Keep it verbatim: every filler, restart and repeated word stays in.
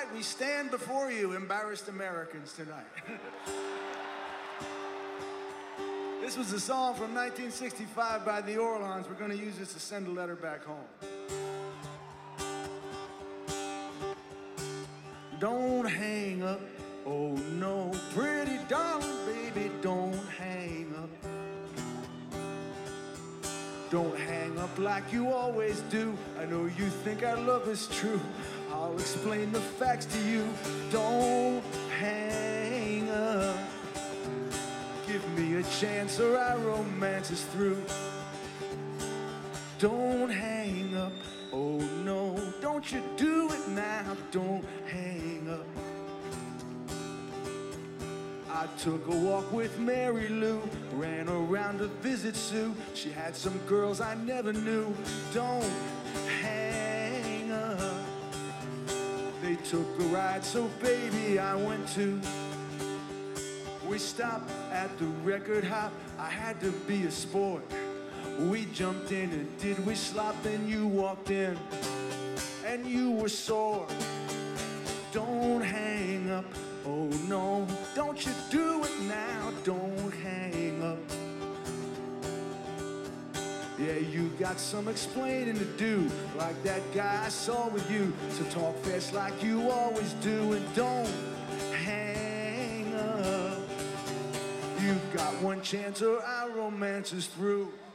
right, we stand before you, embarrassed Americans, tonight. This was a song from nineteen sixty-five by the Orlons. We're going to use this to send a letter back home. Don't hang up, oh no, pretty darling baby, don't hang up. Don't hang up like you always do. I know you think our love is true. I'll explain the facts to you. Don't hang up. Give me a chance or our romance is through. Don't hang up, oh no, don't you do it now. Don't hang up. I took a walk with Mary Lou, ran around to visit Sue. She had some girls I never knew. Don't hang up. They took a ride, so baby I went too. We stopped at the record hop. I had to be a sport. We jumped in and did we slop, then you walked in and you were sore. Don't hang up, oh no, don't you do it now. Don't hang up. Yeah, you got some explaining to do, like that guy I saw with you. So talk fast like you always do and don't hang up. You've got one chance or our romance is through.